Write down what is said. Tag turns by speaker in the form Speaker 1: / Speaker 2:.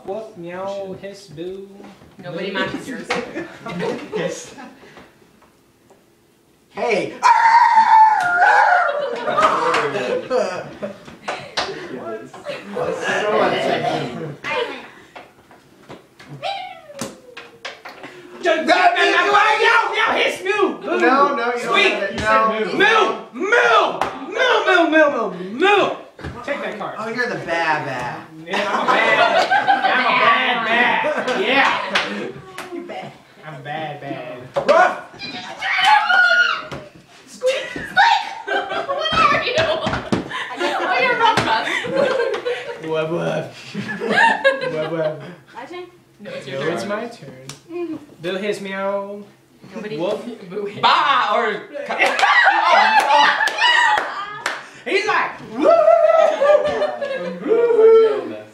Speaker 1: Woof, meow, hiss, boo.
Speaker 2: Nobody matches yours.
Speaker 1: Hiss.
Speaker 3: Hey!
Speaker 1: Meow, hiss, moo. Boo.
Speaker 3: No, you
Speaker 1: Squeak.
Speaker 3: don't. No.
Speaker 1: Moo. Take that card.
Speaker 3: Oh, you're the bad.
Speaker 1: Yeah, I'm a bad. Yeah.
Speaker 3: You bad.
Speaker 1: I'm bad.
Speaker 3: Ruff!
Speaker 2: Squeak! What are you? Oh, you're rough,
Speaker 1: Wub.
Speaker 2: My turn? No, it's
Speaker 1: No,
Speaker 2: your turn.
Speaker 1: it's my turn. Bill hiss, meow.
Speaker 2: Nobody.
Speaker 1: Woof.
Speaker 2: Boo.
Speaker 4: Bah! Or...
Speaker 1: He's like,